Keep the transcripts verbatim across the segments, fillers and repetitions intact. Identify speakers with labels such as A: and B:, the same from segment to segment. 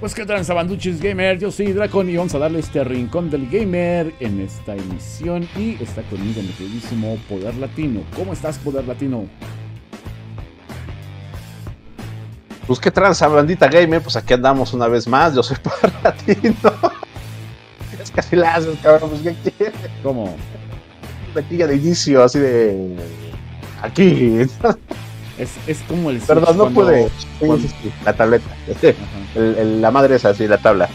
A: Pues qué tal, Sabanduchis Gamer, yo soy Dracon y vamos a darle este rincón del gamer en esta emisión. Y está conmigo mi queridísimo Poder Latino. ¿Cómo estás, Poder Latino?
B: Pues qué tranza, bandita gamer, pues aquí andamos una vez más, yo soy Poder Latino. Es casi la haces, cabrón, pues qué quieres.
A: ¿Cómo?
B: Taquilla de inicio, así de... Aquí.
A: Es, es como el...
B: Perdón, no
A: cuando...
B: pude.
A: cuando...
B: Sí, sí, sí, la tableta. El, el, la madre es así, la tabla.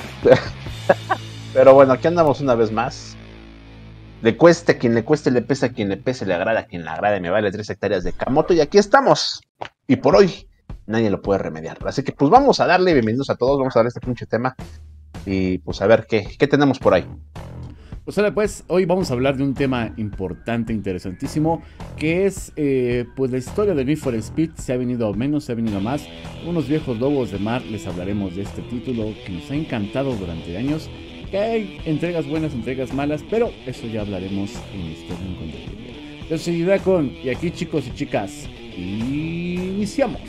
B: Pero bueno, aquí andamos una vez más. Le cueste a quien le cueste, le pese a quien le pese, le agrada a quien le agrade, me vale tres hectáreas de camote y aquí estamos. Y por hoy nadie lo puede remediar. Así que pues vamos a darle bienvenidos a todos, vamos a darle este pinche tema. Y pues a ver qué, qué tenemos por ahí.
A: Pues ahora pues, hoy vamos a hablar de un tema importante, interesantísimo, que es eh, pues la historia de Need for Speed. Se ha venido a menos, se ha venido a más. Unos viejos lobos de mar, les hablaremos de este título que nos ha encantado durante años. Que hay entregas buenas, entregas malas, pero eso ya hablaremos en este rincón del gamer. Yo soy Dracon y aquí, chicos y chicas, iniciamos.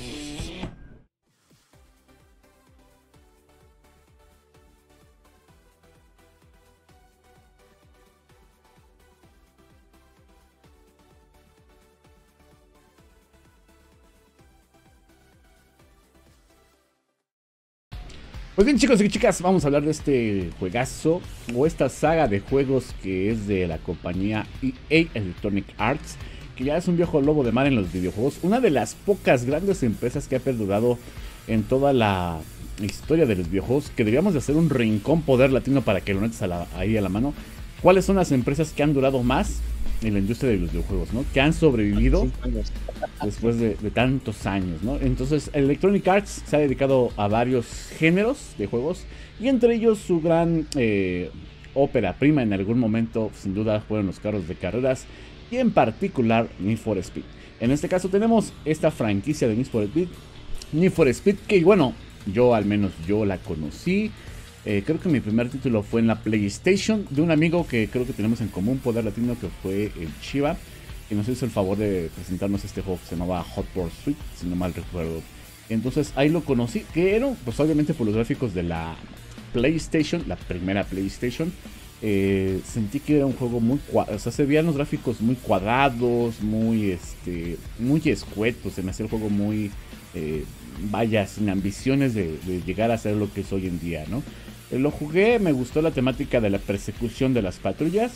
A: Pues bien, chicos y chicas, vamos a hablar de este juegazo o esta saga de juegos que es de la compañía E A Electronic Arts, que ya es un viejo lobo de mar en los videojuegos, una de las pocas grandes empresas que ha perdurado en toda la historia de los videojuegos, que deberíamos de hacer un rincón Poder Latino para que lo notes a la, ahí a la mano. ¿Cuáles son las empresas que han durado más en la industria de los videojuegos, ¿no? Que han sobrevivido después de, de tantos años, ¿no? Entonces, Electronic Arts se ha dedicado a varios géneros de juegos, y entre ellos su gran eh, ópera prima en algún momento, sin duda, fueron los carros de carreras, y en particular Need for Speed. En este caso tenemos esta franquicia de Need for Speed, Need for Speed, que bueno, yo al menos yo la conocí. Eh, creo que mi primer título fue en la PlayStation de un amigo que creo que tenemos en común, Poder Latino, que fue el Chiva, que nos hizo el favor de presentarnos este juego que se llamaba Hot Pursuit, si no mal recuerdo. Entonces ahí lo conocí, que era pues obviamente por los gráficos de la PlayStation, la primera PlayStation. Eh, sentí que era un juego muy cuadrado, o sea, se veían los gráficos muy cuadrados, muy este, muy escuetos, se me hacía el juego muy, eh, vaya, sin ambiciones de, de llegar a ser lo que es hoy en día, ¿no? Lo jugué, me gustó la temática de la persecución de las patrullas.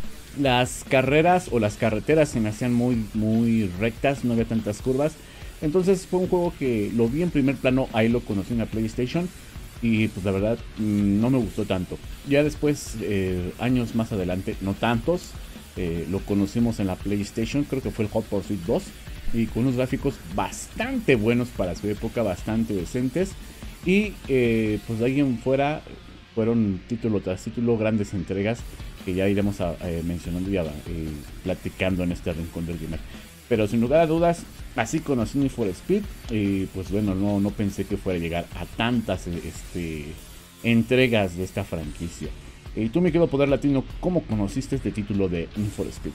A: Las carreras o las carreteras se me hacían muy, muy rectas, no había tantas curvas. Entonces fue un juego que lo vi en primer plano, ahí lo conocí en la PlayStation. Y pues la verdad no me gustó tanto. Ya después, eh, años más adelante, no tantos, eh, lo conocimos en la PlayStation, creo que fue el Hot Pursuit dos. Y con unos gráficos bastante buenos para su época, bastante decentes. Y eh, pues de ahí en fuera fueron título tras título, grandes entregas que ya iremos a, eh, mencionando y a, eh, platicando en este rincón del gamer. Pero sin lugar a dudas, así conocí Need for Speed y pues bueno, no, no pensé que fuera a llegar a tantas este, entregas de esta franquicia. Y tú, mi querido Poder Latino, ¿cómo conociste este título de Need for Speed?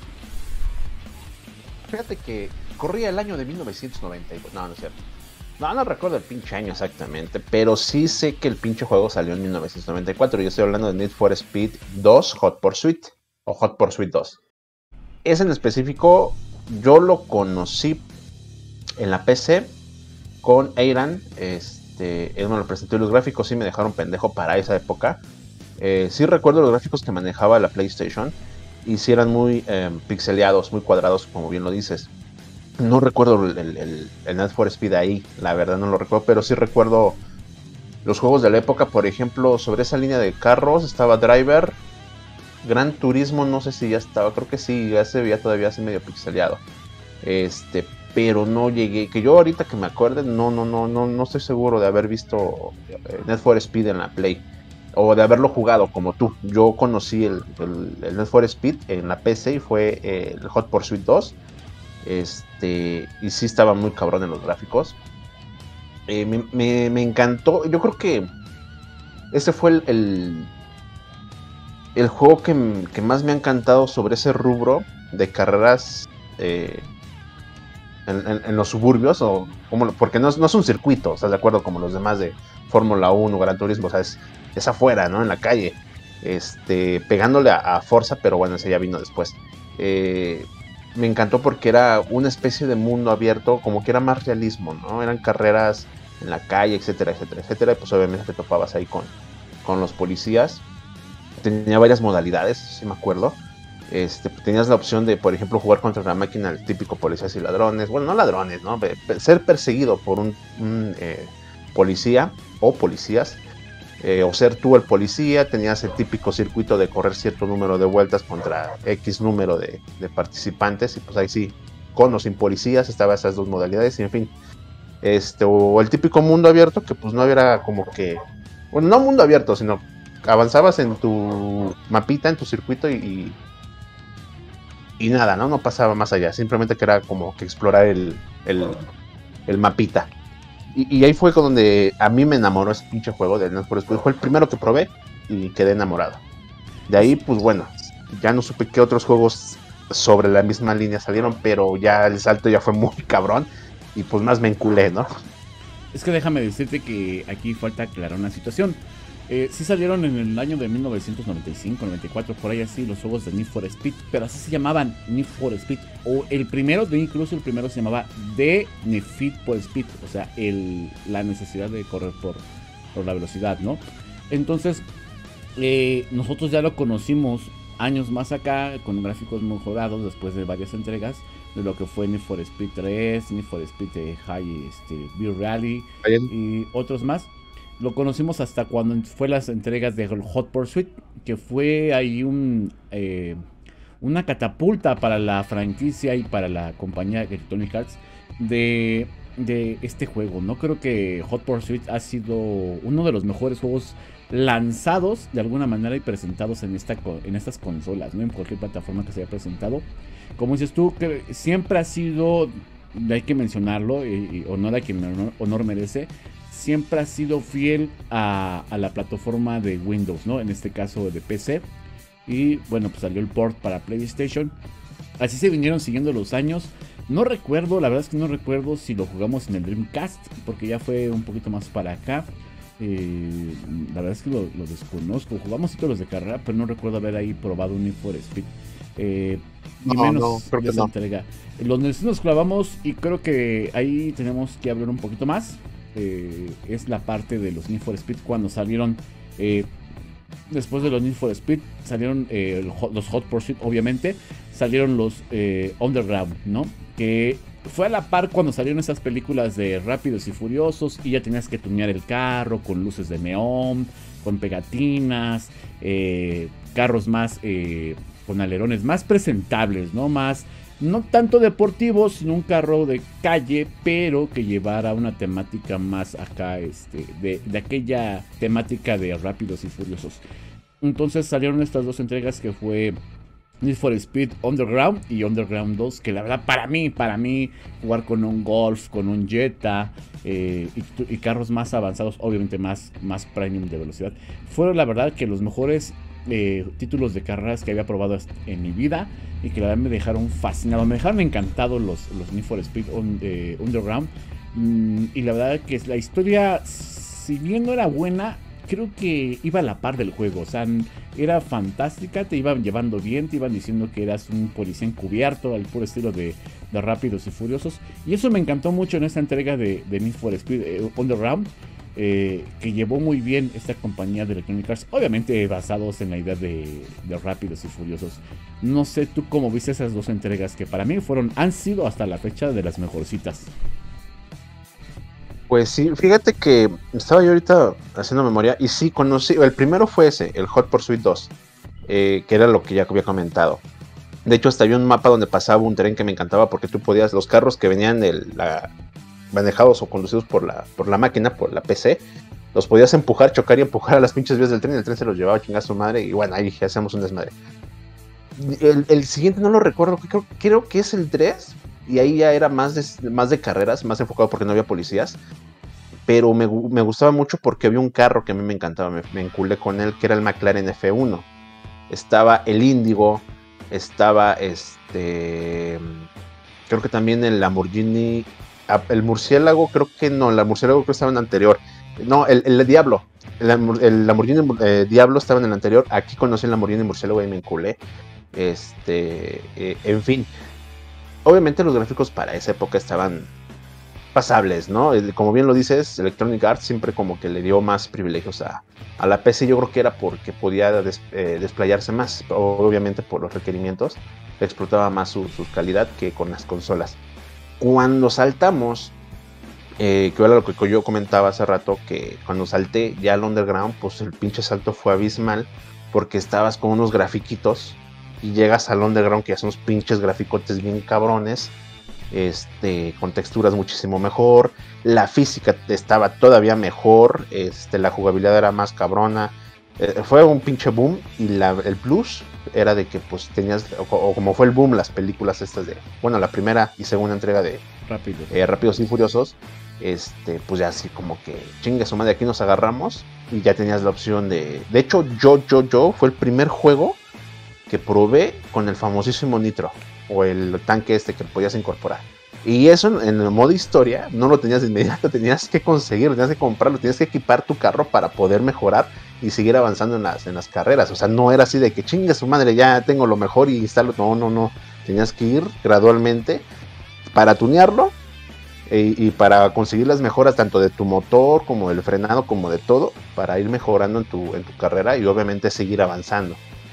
B: Fíjate que corría el año de mil novecientos noventa y dos. No, no es cierto. No, no recuerdo el pinche año exactamente, pero sí sé que el pinche juego salió en mil novecientos noventa y cuatro. Yo estoy hablando de Need for Speed dos Hot Pursuit o Hot Pursuit dos. Ese en específico yo lo conocí en la P C con Eiran. Este, él me lo presentó y los gráficos sí me dejaron pendejo para esa época. Eh, sí recuerdo los gráficos que manejaba la PlayStation y sí eran muy eh, pixeleados, muy cuadrados, como bien lo dices. No recuerdo el, el, el Need for Speed ahí, la verdad no lo recuerdo, pero sí recuerdo los juegos de la época. Por ejemplo, sobre esa línea de carros estaba Driver, Gran Turismo, no sé si ya estaba, creo que sí, ya se veía todavía así medio pixeleado. Este, pero no llegué, que yo ahorita que me acuerde, no, no, no, no, no estoy seguro de haber visto Need for Speed en la Play o de haberlo jugado como tú. Yo conocí el, el, el Need for Speed en la P C y fue el Hot Pursuit dos. Este, y sí estaba muy cabrón en los gráficos. Eh, me, me, me encantó. Yo creo que ese fue el, el, el juego que, que más me ha encantado sobre ese rubro de carreras eh, en, en, en los suburbios, o como, porque no es, no es un circuito, ¿estás de acuerdo? Como los demás de Fórmula uno, Gran Turismo, o sea, es, es afuera, ¿no? En la calle, este, pegándole a, a Forza, pero bueno, ese ya vino después. Eh, me encantó porque era una especie de mundo abierto, como que era más realismo, ¿no? Eran carreras en la calle, etcétera, etcétera, etcétera, y pues obviamente te topabas ahí con, con los policías. Tenía varias modalidades, si me acuerdo. Este, tenías la opción de, por ejemplo, jugar contra una máquina, el típico policías y ladrones. Bueno, no ladrones, ¿no? Ser perseguido por un, un eh, policía o policías. Eh, o ser tú el policía. Tenías el típico circuito de correr cierto número de vueltas contra X número de, de participantes. Y pues ahí sí, con o sin policías, estaban esas dos modalidades. Y en fin, este, o el típico mundo abierto, que pues no era como que, bueno, no mundo abierto, sino avanzabas en tu mapita, en tu circuito y, y nada, ¿no? No pasaba más allá, simplemente que era como que explorar el, el, el mapita. Y, y ahí fue donde a mí me enamoró ese pinche juego de Need for Speed. Fue el primero que probé y quedé enamorado. De ahí, pues bueno, ya no supe qué otros juegos sobre la misma línea salieron, pero ya el salto ya fue muy cabrón y pues más me enculé, ¿no?
A: Es que déjame decirte que aquí falta aclarar una situación. Eh, sí salieron en el año de mil novecientos noventa y cinco, noventa y cuatro, por ahí así, los juegos de Need for Speed, pero así se llamaban Need for Speed. O el primero, de incluso el primero se llamaba The Need for Speed, o sea, el, la necesidad de correr por, por la velocidad, ¿no? Entonces, eh, nosotros ya lo conocimos años más acá, con gráficos mejorados después de varias entregas, de lo que fue Need for Speed tres, Need for Speed eh, High este, Beer Rally y otros más. Lo conocimos hasta cuando fue las entregas de Hot Pursuit, que fue ahí un, eh, una catapulta para la franquicia y para la compañía Electronic Arts de, de este juego. No creo que Hot Pursuit ha sido uno de los mejores juegos lanzados de alguna manera y presentados en, esta, en estas consolas, ¿no? En cualquier plataforma que se haya presentado. Como dices tú, que siempre ha sido, hay que mencionarlo, y, y honor a quien honor, honor merece, siempre ha sido fiel a, a la plataforma de Windows, ¿no? En este caso de P C. Y bueno, pues salió el port para PlayStation. Así se vinieron siguiendo los años. No recuerdo, la verdad es que no recuerdo si lo jugamos en el Dreamcast, porque ya fue un poquito más para acá. Eh, la verdad es que lo, lo desconozco. Jugamos títulos de carrera, pero no recuerdo haber ahí probado un Need for Speed. Eh, ni no, menos no, creo de que esa no. entrega. Los nos clavamos y creo que ahí tenemos que hablar un poquito más. Eh, es la parte de los Need for Speed cuando salieron eh, después de los Need for Speed salieron eh, los Hot Pursuit, obviamente salieron los eh, Underground, ¿no? Que fue a la par cuando salieron esas películas de Rápidos y Furiosos y ya tenías que tunear el carro con luces de neón, con pegatinas, eh, carros más eh, con alerones más presentables, ¿no? Más no tanto deportivo, sino un carro de calle, pero que llevara una temática más acá, este, de, de aquella temática de Rápidos y Furiosos. Entonces salieron estas dos entregas que fue Need for Speed Underground y Underground dos, que la verdad para mí, para mí, jugar con un Golf, con un Jetta eh, y, y carros más avanzados, obviamente más, más premium de velocidad, fueron la verdad que los mejores Eh, títulos de carreras que había probado en mi vida y que la verdad me dejaron fascinado, me dejaron encantado los, los Need for Speed on, eh, Underground mm, y la verdad que la historia, si bien no era buena, creo que iba a la par del juego, o sea, era fantástica, te iban llevando bien, te iban diciendo que eras un policía encubierto al puro estilo de, de Rápidos y Furiosos, y eso me encantó mucho en esta entrega de, de Need for Speed eh, Underground. Eh, que llevó muy bien esta compañía de Electronic Arts, obviamente basados en la idea de, de Rápidos y Furiosos. No sé tú cómo viste esas dos entregas que para mí fueron, han sido hasta la fecha de las mejorcitas.
B: Pues sí, fíjate que estaba yo ahorita haciendo memoria y sí conocí, el primero fue ese, el Hot Pursuit dos, eh, que era lo que ya había comentado. De hecho hasta había un mapa donde pasaba un tren que me encantaba porque tú podías, los carros que venían de la... manejados o conducidos por la, por la máquina, por la P C, los podías empujar, chocar y empujar a las pinches vías del tren y el tren se los llevaba a chingar a su madre y bueno, ahí dije, hacemos un desmadre. El, el siguiente no lo recuerdo, creo, creo que es el tres y ahí ya era más de, más de carreras, más enfocado porque no había policías, pero me, me gustaba mucho porque había un carro que a mí me encantaba, me, me enculé con él, que era el McLaren F uno. Estaba el Índigo, estaba este... creo que también el Lamborghini, el murciélago, creo que no, el murciélago creo que estaba en el anterior. No, el, el Diablo, el, el Lamborghini eh, Diablo estaba en el anterior. Aquí conocí el Lamborghini murciélago y me enculé. Este, eh, en fin, obviamente los gráficos para esa época estaban pasables, ¿no? Como bien lo dices, Electronic Arts siempre como que le dio más privilegios a, a la P C. Yo creo que era porque podía des, eh, desplayarse más, obviamente por los requerimientos, explotaba más su, su calidad que con las consolas. Cuando saltamos, eh, que era lo que yo comentaba hace rato, que cuando salté ya al Underground, pues el pinche salto fue abismal, porque estabas con unos grafiquitos y llegas al Underground que ya son unos pinches graficotes bien cabrones, este, con texturas muchísimo mejor, la física estaba todavía mejor, este, la jugabilidad era más cabrona, eh, fue un pinche boom. Y la, el plus era de que pues tenías, o, o como fue el boom las películas estas de, bueno, la primera y segunda entrega de
A: Rápido.
B: eh, Rápidos y Furiosos, este, pues ya así como que chingue su madre, aquí nos agarramos, y ya tenías la opción de, de hecho yo, yo, yo, fue el primer juego que probé con el famosísimo Nitro, o el tanque este que podías incorporar. Y eso en el modo historia no lo tenías de inmediato, tenías que conseguirlo, tenías que comprarlo, tenías que equipar tu carro para poder mejorar y seguir avanzando en las, en las carreras. O sea, no era así de que chingue su madre, ya tengo lo mejor y instalo. No, no, no. Tenías que ir gradualmente para tunearlo y, y para conseguir las mejoras tanto de tu motor como del frenado, como de todo, para ir mejorando en tu, en tu carrera y obviamente seguir avanzando.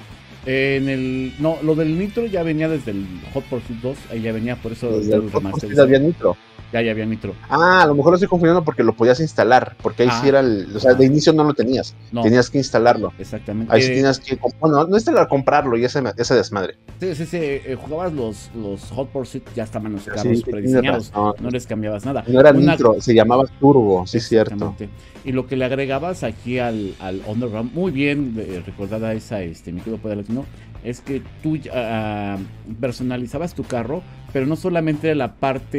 A: En el, no, lo del Nitro ya venía desde el Hot Pursuit dos, ahí ya venía, por eso
B: desde el Hot Pursuit había Nitro.
A: Ya, ya había Nitro.
B: Ah, a lo mejor lo estoy confundiendo porque lo podías instalar, porque ahí ah, sí era el, o sea, ah, de inicio no lo tenías, no, tenías que instalarlo.
A: Exactamente.
B: Ahí sí eh, tenías que, bueno, no instalar, comprarlo y ese, ese desmadre.
A: Sí, sí, sí, eh, jugabas los, los Hot Pursuit, ya estaban los carros sí, prediseñados, no, no les cambiabas nada.
B: No era Una, Nitro, se llamaba Turbo, sí, cierto.
A: Y lo que le agregabas aquí al, al Underground, muy bien eh, recordada esa, este, mi querido Poder Latino, es que tú uh, personalizabas tu carro, pero no solamente en la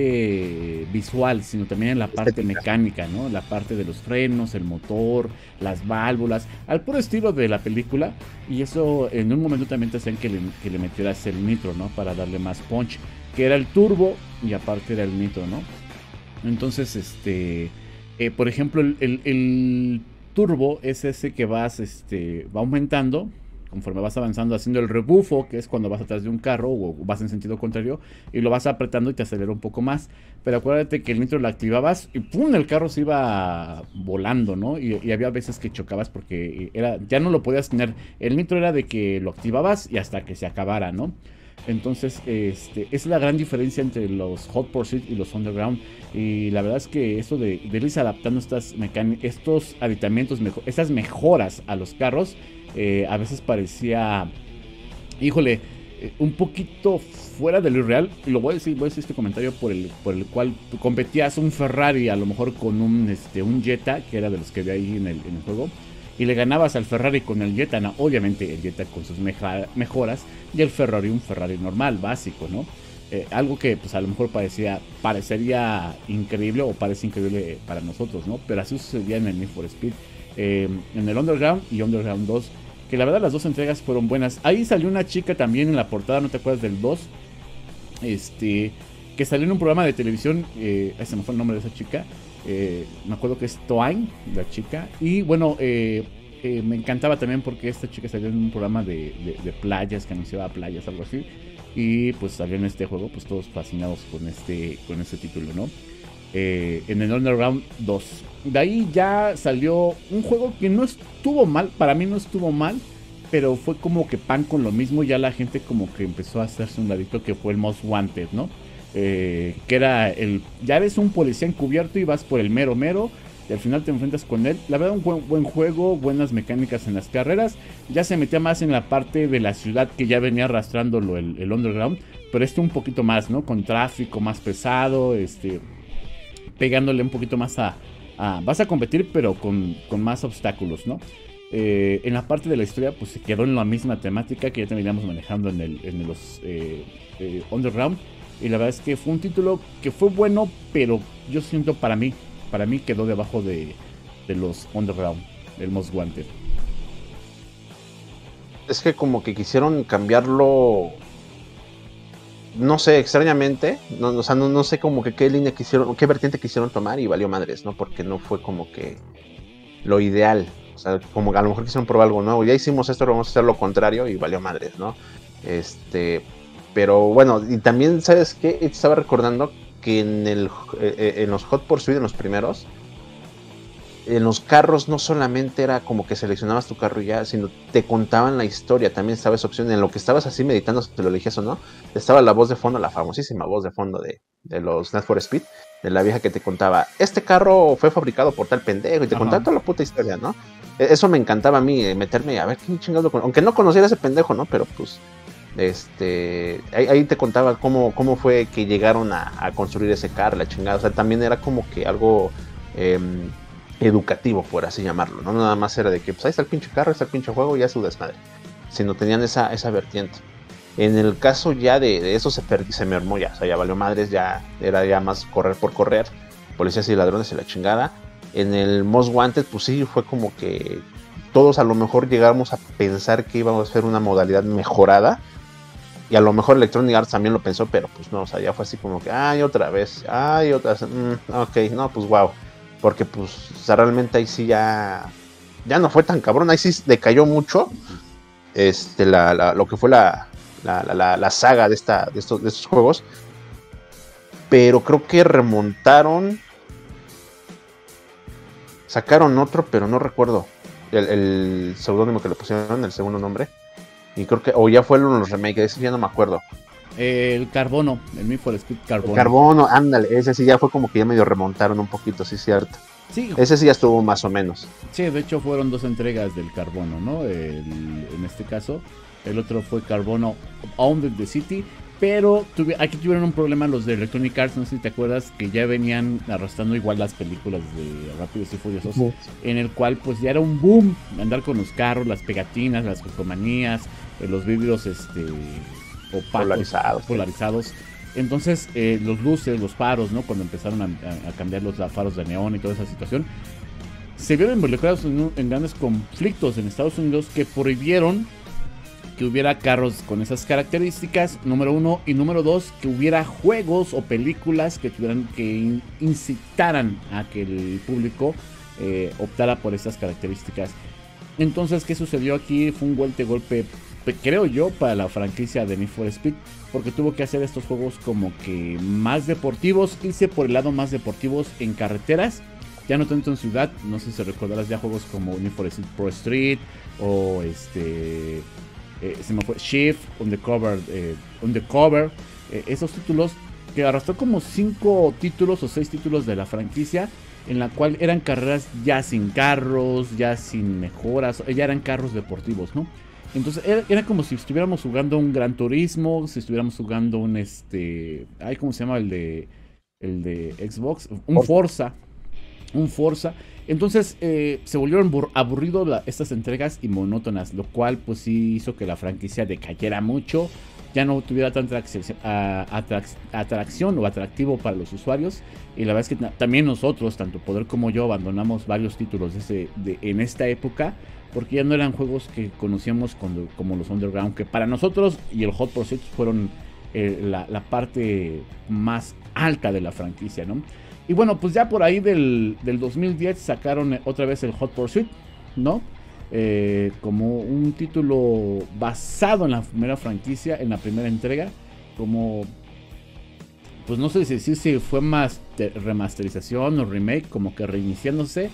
A: parte visual, sino también en la parte mecánica, ¿no? La parte de los frenos, el motor, las válvulas, al puro estilo de la película. Y eso en un momento también te hacían que le, que le metieras el nitro, ¿no? Para darle más punch, que era el turbo y aparte era el nitro, ¿no? Entonces, este, eh, por ejemplo, el, el, el turbo es ese que vas, este, va aumentando conforme vas avanzando, haciendo el rebufo, que es cuando vas atrás de un carro o vas en sentido contrario y lo vas apretando y te acelera un poco más. Pero acuérdate que el nitro lo activabas y ¡pum! El carro se iba volando, ¿no? Y, y había veces que chocabas porque era, ya no lo podías tener. El nitro era de que lo activabas y hasta que se acabara, ¿no? Entonces, este, es la gran diferencia entre los Hot Pursuit y los Underground. Y la verdad es que esto de, de irse adaptando estas estos aditamentos, mejo estas mejoras a los carros, eh, a veces parecía, híjole, eh, un poquito fuera de lo irreal. Y lo voy a decir, voy a decir este comentario por el, por el cual competías un Ferrari a lo mejor con un, este, un Jetta, que era de los que había ahí en el, en el juego. Y le ganabas al Ferrari con el Jetta, ¿no? Obviamente el Jetta con sus mejoras y el Ferrari un Ferrari normal, básico, ¿no? Eh, algo que pues a lo mejor parecía, parecería increíble o parece increíble para nosotros, ¿no? Pero así sucedía en el Need for Speed, eh, en el Underground y Underground dos, que la verdad las dos entregas fueron buenas. Ahí salió una chica también en la portada, ¿no te acuerdas del dos? Este, que salió en un programa de televisión, eh, ese me fue el nombre de esa chica. Eh, me acuerdo que es Toain, la chica. Y bueno, eh, eh, me encantaba también porque esta chica salió en un programa de, de, de playas, que anunciaba playas, algo así. Y pues salió en este juego, pues todos fascinados con este, con este título, ¿no? Eh, en el Underground dos. De ahí ya salió un juego que no estuvo mal, para mí no estuvo mal, pero fue como que pan con lo mismo. Ya la gente como que empezó a hacerse un ladito, que fue el Most Wanted, ¿no? Eh, que era el, ya eres un policía encubierto y vas por el mero mero y al final te enfrentas con él. La verdad, un buen, buen juego, buenas mecánicas en las carreras. Ya se metía más en la parte de la ciudad que ya venía arrastrándolo el, el Underground, pero este un poquito más, ¿no? Con tráfico más pesado, este, pegándole un poquito más a, a vas a competir pero con, con más obstáculos, ¿no? Eh, en la parte de la historia pues se quedó en la misma temática que ya veníamos manejando en, el, en los eh, eh, Underground. Y la verdad es que fue un título que fue bueno, pero yo siento para mí, para mí quedó debajo de, de los Underground, el Most Wanted.
B: Es que como que quisieron cambiarlo no sé, extrañamente, no, o sea, no, no sé como que qué línea quisieron, qué vertiente quisieron tomar y valió madres, ¿no? Porque no fue como que lo ideal. O sea, como que a lo mejor quisieron probar algo nuevo. Ya hicimos esto, vamos a hacer lo contrario y valió madres, ¿no? Este, pero bueno, y también, ¿sabes qué? Estaba recordando que en, el, eh, en los Hot Pursuit, en los primeros, en los carros no solamente era como que seleccionabas tu carro y ya, sino te contaban la historia, también estaba esa opción, en lo que estabas así meditando si te lo elegías o no, estaba la voz de fondo, la famosísima voz de fondo de, de los Need for Speed, de la vieja que te contaba, este carro fue fabricado por tal pendejo, y te Ajá. contaba toda la puta historia, ¿no? Eso me encantaba a mí, meterme a ver qué chingado, aunque no conociera ese pendejo, ¿no? Pero pues, este, ahí, ahí te contaba cómo, cómo fue que llegaron a, a construir ese carro, la chingada, o sea, también era como que algo... Eh, educativo, por así llamarlo, no nada más era de que pues ahí está el pinche carro, ahí está el pinche juego y ya su desmadre, sino tenían esa, esa vertiente. En el caso ya de, de eso se, perdi, se mermó ya, o sea, ya valió madres, ya era ya más correr por correr, policías y ladrones y la chingada. En el Most Wanted pues sí fue como que todos a lo mejor llegamos a pensar que íbamos a hacer una modalidad mejorada, y a lo mejor Electronic Arts también lo pensó, pero pues no, o sea, ya fue así como que, ay, otra vez, ay, otra vez, mm, ok, no, pues wow. Porque pues o sea, realmente ahí sí ya ya no fue tan cabrón, ahí sí decayó mucho este la, la, lo que fue la, la, la, la saga de esta de estos, de estos juegos, pero creo que remontaron, sacaron otro, pero no recuerdo el, el seudónimo que le pusieron, el segundo nombre, y creo que o ya fue uno de los remakes, ese ya no me acuerdo.
A: El Carbono, el Need for Speed Carbono.
B: El Carbono, ándale, ese sí ya fue como que ya medio remontaron un poquito, sí, cierto.
A: Sí.
B: Ese sí ya estuvo más o menos.
A: Sí, de hecho fueron dos entregas del Carbono, ¿no? El, en este caso, el otro fue Carbono Owned the City, pero tuvi, aquí tuvieron un problema los de Electronic Arts, no sé si te acuerdas, que ya venían arrastrando igual las películas de Rápidos y Furiosos, sí. En el cual pues ya era un boom andar con los carros, las pegatinas, las cocomanías, los vidrios, este... opacos, polarizados, polarizados. Entonces eh, los luces, los faros, ¿no? Cuando empezaron a, a, a cambiar los faros de neón y toda esa situación, se vieron involucrados en, en grandes conflictos en Estados Unidos que prohibieron que hubiera carros con esas características, número uno, y número dos, que hubiera juegos o películas que tuvieran que incitaran a que el público eh, optara por esas características. Entonces, ¿qué sucedió aquí? Fue un golpe, golpe creo yo, para la franquicia de Need for Speed, porque tuvo que hacer estos juegos como que más deportivos, irse por el lado más deportivos en carreteras, ya no tanto en ciudad. No sé si recordarás ya juegos como Need for Speed Pro Street o este eh, se me fue Shift, Undercover, eh, Undercover eh, esos títulos que arrastró como cinco títulos o seis títulos de la franquicia, en la cual eran carreras ya sin carros, ya sin mejoras, ya eran carros deportivos, ¿no? Entonces era, era como si estuviéramos jugando un Gran Turismo, si estuviéramos jugando un este, ay, ¿cómo se llama el de el de Xbox? Un Forza, un Forza. Entonces eh, se volvieron aburridos la, estas entregas y monótonas, lo cual pues sí hizo que la franquicia decayera mucho, ya no tuviera tanta atracción o atractivo para los usuarios. Y la verdad es que también nosotros, tanto Poder como yo, abandonamos varios títulos de ese, de, en esta época, porque ya no eran juegos que conocíamos cuando, como los Underground, que para nosotros y el Hot Pursuit fueron eh, la, la parte más alta de la franquicia, ¿no? Y bueno, pues ya por ahí del, del dos mil diez sacaron otra vez el Hot Pursuit, ¿no? Eh, como un título basado en la primera franquicia, en la primera entrega, como, pues no sé si decir si fue más remasterización o remake, como que reiniciándose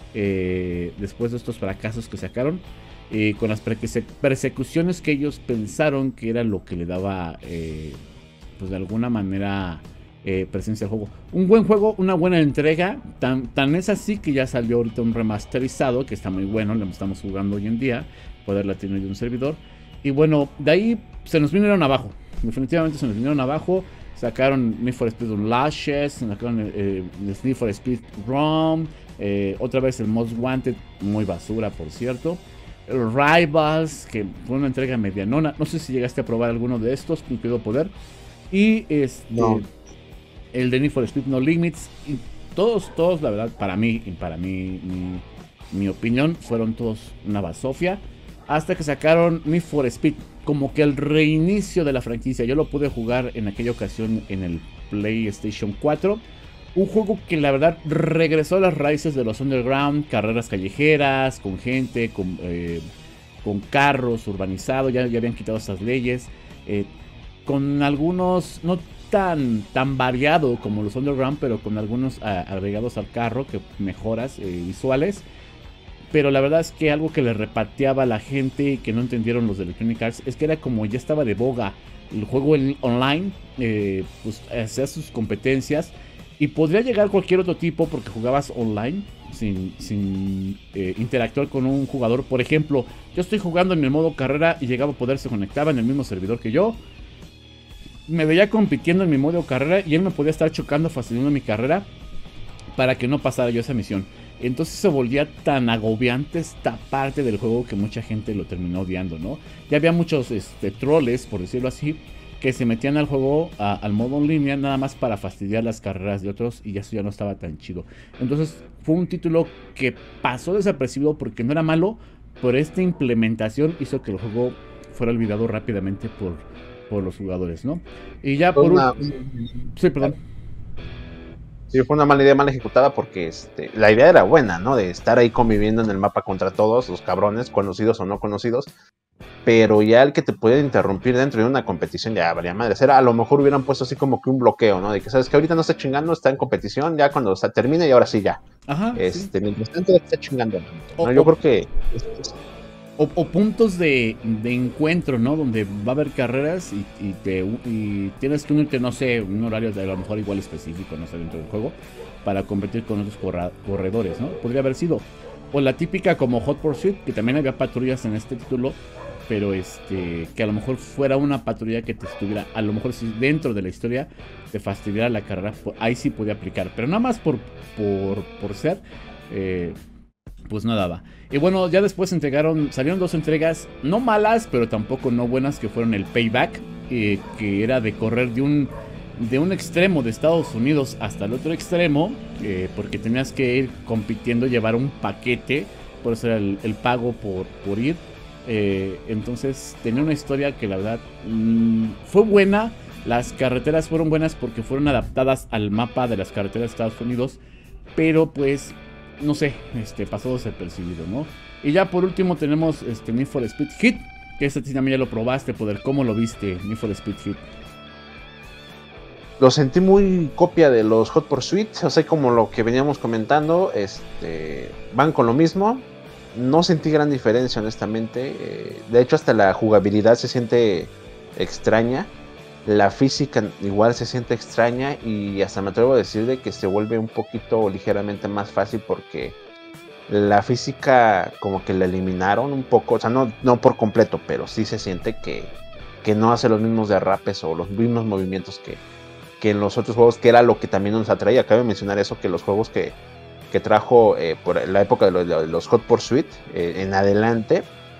A: eh, después de estos fracasos que sacaron, eh, con las persecuciones que ellos pensaron que era lo que le daba, eh, pues de alguna manera, Eh, presencia al juego. Un buen juego, una buena entrega. Tan, tan es así que ya salió ahorita un remasterizado que está muy bueno, lo estamos jugando hoy en día, Poder Latino y un servidor. Y bueno, de ahí se nos vinieron abajo. Definitivamente se nos vinieron abajo. Sacaron Need for Speed Unleashed, sacaron eh, Need for Speed ROM, eh, otra vez el Most Wanted, muy basura por cierto. El Rivals, que fue una entrega medianona. No sé si llegaste a probar alguno de estos, mi querido Poder. Y este... No. El de Need for Speed No Limits, y todos, todos, la verdad, para mí, y para mí, mi, mi opinión, fueron todos una basofia. hasta que sacaron Need for Speed, como que el reinicio de la franquicia. Yo lo pude jugar en aquella ocasión en el PlayStation cuatro. Un juego que la verdad regresó a las raíces de los underground, carreras callejeras, con gente, con, eh, con carros, urbanizado, ya, ya habían quitado esas leyes, eh, con algunos, no tan, tan variado como los underground, pero con algunos a, agregados al carro, que mejoras eh, visuales. Pero la verdad es que algo que le repateaba a la gente y que no entendieron los de Electronic Arts es que era como ya estaba de boga el juego en, online, eh, pues hacía sus competencias y podría llegar cualquier otro tipo porque jugabas online sin, sin eh, interactuar con un jugador. Por ejemplo, yo estoy jugando en el modo carrera y llegaba a poder, se conectaba en el mismo servidor que yo. Me veía compitiendo en mi modo carrera y él me podía estar chocando, fastidiando mi carrera para que no pasara yo esa misión. Entonces se volvía tan agobiante esta parte del juego que mucha gente lo terminó odiando, ¿no? Ya había muchos este, troles, por decirlo así, que se metían al juego, a, al modo en línea, nada más para fastidiar las carreras de otros, y eso ya no estaba tan chido. Entonces fue un título que pasó desapercibido porque no era malo, pero esta implementación hizo que el juego fuera olvidado rápidamente por, por los jugadores, ¿no? Y ya por
B: una...
A: un... Sí, perdón.
B: Sí, fue una mala idea, mal ejecutada, porque este, la idea era buena, ¿no? De estar ahí conviviendo en el mapa contra todos los cabrones, conocidos o no conocidos. Pero ya el que te puede interrumpir dentro de una competición ya valía madre. Era, a lo mejor hubieran puesto así como que un bloqueo, ¿no? De que sabes que ahorita no está chingando, está en competición, ya cuando o sea, termine y ahora sí ya.
A: Ajá.
B: Este,
A: sí.
B: Mientras tanto está chingando. ¿no?
A: O,
B: Yo
A: o,
B: creo que.
A: O, o puntos de, de encuentro, ¿no? Donde va a haber carreras y, y, te, y tienes que unirte, no sé, un horario de a lo mejor igual específico, no sé, dentro del juego, para competir con otros corra, corredores, ¿no? Podría haber sido. O la típica como Hot Pursuit, que también había patrullas en este título, pero este que a lo mejor fuera una patrulla que te estuviera, a lo mejor si dentro de la historia te fastidiara la carrera, ahí sí podía aplicar, pero nada más por, por, por ser, eh, pues no daba. Y bueno, ya después entregaron, salieron dos entregas, no malas, pero tampoco no buenas, que fueron el Payback, eh, que era de correr de un, de un extremo de Estados Unidos hasta el otro extremo, eh, porque tenías que ir compitiendo, llevar un paquete, por eso era el, el pago por, por ir. Eh, entonces tenía una historia que la verdad mmm, fue buena. Las carreteras fueron buenas porque fueron adaptadas al mapa de las carreteras de Estados Unidos, pero pues no sé, este, pasó desapercibido, ¿no? Y ya por último tenemos este Need for Speed Heat, que este también ya lo probaste, poder. ¿Cómo lo viste, Need for Speed Heat?
B: Lo sentí muy copia de los Hot Pursuit, o sea, como lo que veníamos comentando, este, van con lo mismo. No sentí gran diferencia, honestamente. Eh, de hecho, hasta la jugabilidad se siente extraña. La física igual se siente extraña. Y hasta me atrevo a decir de que se vuelve un poquito ligeramente más fácil, porque la física como que la eliminaron un poco. O sea, no, no por completo, pero sí se siente que, que no hace los mismos derrapes o los mismos movimientos que, que en los otros juegos, que era lo que también nos atraía. Cabe mencionar eso, que los juegos que... que trajo eh, por la época de los, de los Hot Pursuit eh, en adelante,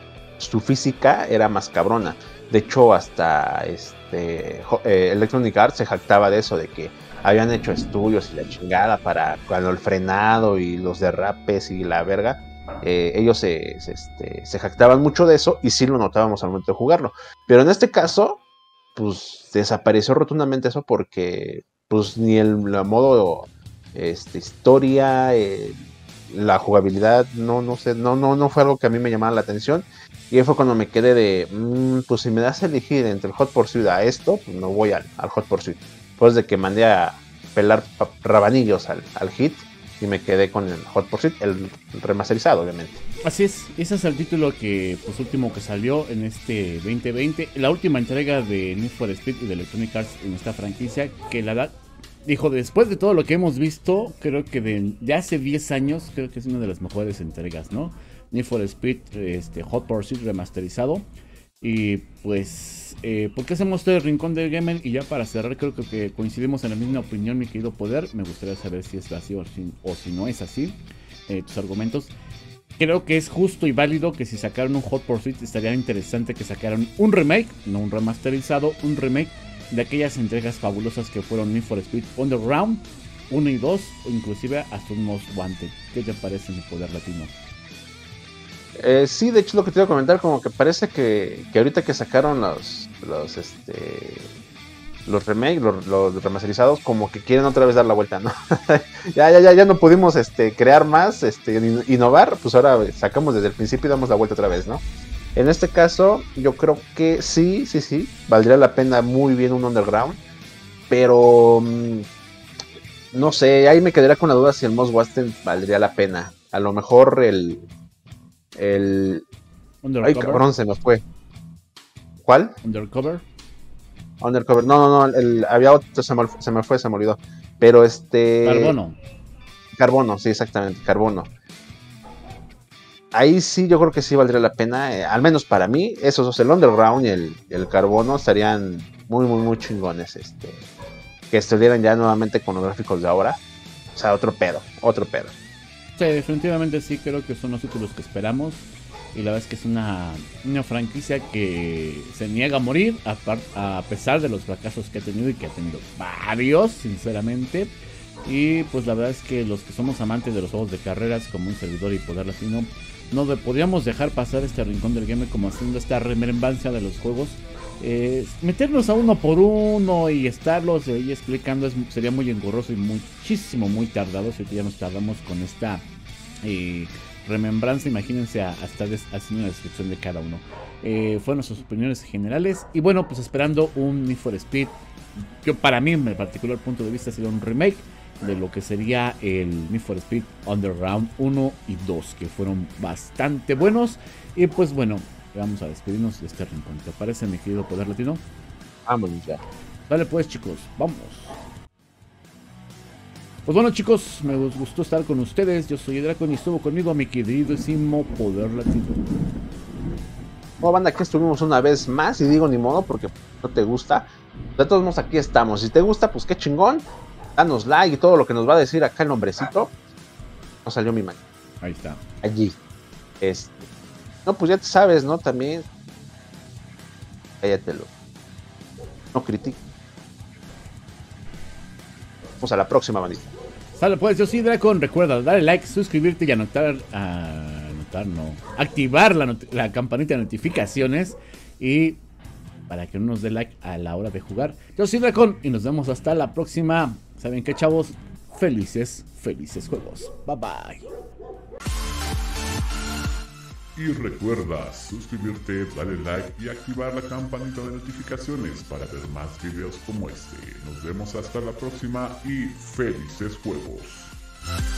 B: su física era más cabrona. De hecho, hasta este eh, Electronic Arts se jactaba de eso, de que habían hecho estudios y la chingada para cuando el frenado y los derrapes y la verga. Eh, ellos se, se, este, se jactaban mucho de eso, y sí lo notábamos al momento de jugarlo. Pero en este caso, pues desapareció rotundamente eso, porque pues ni el, el modo Este, historia, eh, la jugabilidad, no, no sé, no, no, no fue algo que a mí me llamara la atención. Y ahí fue cuando me quedé de, mmm, pues si me das a elegir entre el Hot Pursuit a esto, pues me voy al, al Hot Pursuit. Pues de que mandé a pelar rabanillos al, al Hit, y me quedé con el Hot Pursuit, el remasterizado, obviamente.
A: Así es, ese es el título que, pues, último que salió en este veinte veinte, la última entrega de Need for Speed y de Electronic Arts en esta franquicia, que la verdad, dijo, después de todo lo que hemos visto, creo que de, de hace diez años, creo que es una de las mejores entregas, ¿no? Need for Speed, este, Hot Pursuit remasterizado. Y pues, eh, ¿por qué hacemos todo el rincón del gamer? Y ya para cerrar, creo que, que coincidimos en la misma opinión, mi querido Poder. Me gustaría saber si es así o si, o si no es así, eh, tus argumentos. Creo que es justo y válido que si sacaran un Hot Pursuit, estaría interesante que sacaran un remake, no un remasterizado, un remake de aquellas entregas fabulosas que fueron Need for Speed Underground uno y dos, o inclusive hasta un Most Wanted. ¿Qué te parece, mi Poder Latino?
B: Eh, sí, de hecho lo que te iba a comentar, como que parece que, que ahorita que sacaron los, los, este, los remakes, los, los remasterizados, como que quieren otra vez dar la vuelta, ¿no? ya, ya, ya, ya no pudimos este, crear más, este, innovar, pues ahora sacamos desde el principio y damos la vuelta otra vez, ¿no? En este caso, yo creo que sí, sí, sí, valdría la pena muy bien un Underground, pero mmm, no sé, ahí me quedaría con la duda si el Most Wanted valdría la pena. A lo mejor el, el, ay,
A: Undercover.
B: cabrón, se nos fue. ¿Cuál?
A: Undercover.
B: Undercover. No, no, no. El, había otro, se me, se me fue, se me olvidó. Pero este.
A: Carbono.
B: Carbono, sí, exactamente. Carbono. Ahí sí, yo creo que sí valdría la pena. Eh, al menos para mí, esos dos, el Underground y el, el Carbono, estarían muy, muy, muy chingones. Este, que estuvieran ya nuevamente con los gráficos de ahora. O sea, otro pedo, otro pedo.
A: Sí, definitivamente sí, creo que son los títulos que esperamos. Y la verdad es que es una, una franquicia que se niega a morir a, a pesar de los fracasos que ha tenido y que ha tenido varios, sinceramente. Y pues la verdad es que los que somos amantes de los juegos de carreras como un servidor y Poder Latino, no de, podríamos dejar pasar este rincón del game como haciendo esta remembranza de los juegos. Eh, meternos a uno por uno y estarlos ahí explicando es, sería muy engorroso y muchísimo, muy tardado. Si ya nos tardamos con esta... Eh, remembranza, imagínense a, a estar haciendo una descripción de cada uno. Eh, fueron sus opiniones generales. Y bueno, pues esperando un Need for Speed. Yo, para mí, en el particular punto de vista, sería un remake de lo que sería el Need for Speed Underground uno y dos, que fueron bastante buenos. Y pues bueno, vamos a despedirnos de este rincón. ¿Te parece, mi querido Poder Latino?
B: Vámonos ya.
A: Dale pues, chicos, vamos. Pues bueno, chicos, me gustó estar con ustedes. Yo soy Dracon y estuvo conmigo mi queridísimo Poder Latino.
B: Oh, banda, aquí estuvimos una vez más y digo ni modo porque no te gusta. De todos modos, aquí estamos. Si te gusta, pues qué chingón. Danos like y todo lo que nos va a decir acá el nombrecito. No salió mi mano.
A: Ahí está.
B: Allí. Este. No, pues ya te sabes, ¿no? También. Cállatelo. No critiques. Pues a la próxima, bandita.
A: Sale pues, yo soy Dracon. Recuerda darle like, suscribirte y anotar. Uh, anotar, no. Activar la, not la campanita de notificaciones. Y para que no nos dé like a la hora de jugar. Yo soy Dracon y nos vemos hasta la próxima. ¿Saben qué, chavos? Felices, felices juegos. Bye bye.
C: Y recuerda suscribirte, darle like y activar la campanita de notificaciones para ver más videos como este. Nos vemos hasta la próxima y felices juegos.